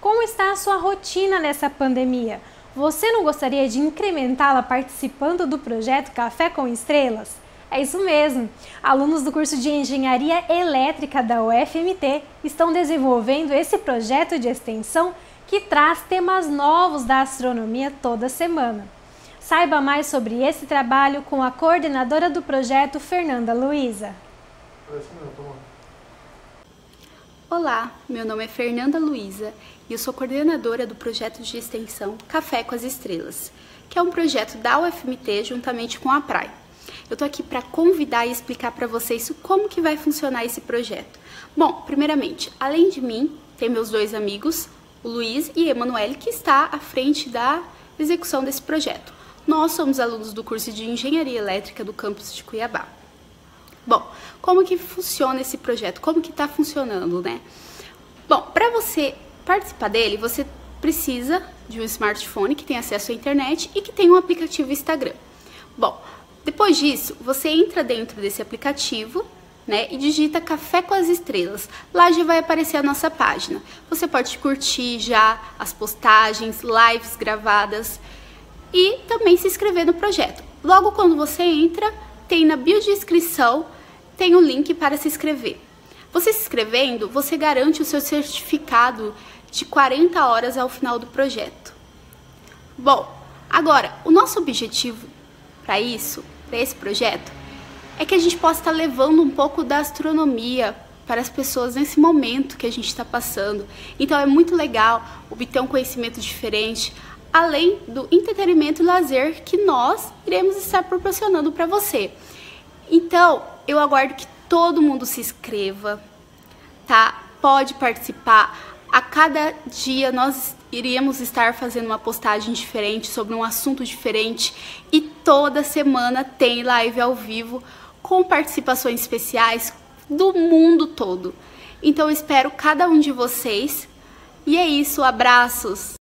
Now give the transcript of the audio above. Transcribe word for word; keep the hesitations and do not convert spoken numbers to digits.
Como está a sua rotina nessa pandemia? Você não gostaria de incrementá-la participando do projeto Café com Estrelas? É isso mesmo! Alunos do curso de Engenharia Elétrica da U F M T estão desenvolvendo esse projeto de extensão que traz temas novos da astronomia toda semana. Saiba mais sobre esse trabalho com a coordenadora do projeto, Fernanda Luiza. Olá, meu nome é Fernanda Luiza e eu sou coordenadora do projeto de extensão Café com as Estrelas, que é um projeto da U F M T juntamente com a Praia. Eu tô aqui para convidar e explicar para vocês como que vai funcionar esse projeto. Bom, primeiramente, além de mim, tem meus dois amigos, o Luiz e a Emanuele, que está à frente da execução desse projeto. Nós somos alunos do curso de Engenharia Elétrica do campus de Cuiabá. Bom, como que funciona esse projeto? Como que está funcionando, né? Bom, para você participar dele, você precisa de um smartphone que tem acesso à internet e que tem um aplicativo Instagram. Bom, depois disso, você entra dentro desse aplicativo, né, e digita Café com as Estrelas. Lá já vai aparecer a nossa página. Você pode curtir já as postagens, lives gravadas e também se inscrever no projeto. Logo quando você entra, tem na bio de inscrição, tem o link para se inscrever. Você se inscrevendo, você garante o seu certificado de quarenta horas ao final do projeto. Bom, agora, o nosso objetivo para isso, para esse projeto, é que a gente possa estar levando um pouco da astronomia para as pessoas nesse momento que a gente está passando. Então é muito legal obter um conhecimento diferente, além do entretenimento e lazer que nós iremos estar proporcionando para você. Então, eu aguardo que todo mundo se inscreva, tá? Pode participar. A cada dia nós iríamos estar fazendo uma postagem diferente sobre um assunto diferente e toda semana tem live ao vivo com participações especiais do mundo todo. Então, eu espero cada um de vocês. E é isso, abraços!